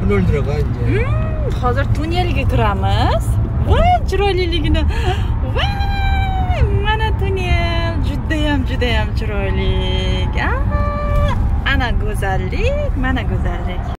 o'ldiraga endi. Hozir tunnelga kiramiz. Voy, chiroyliligini. Voy, mana tunnel judayam chiroyli. Ana go'zallik, mana go'zallik.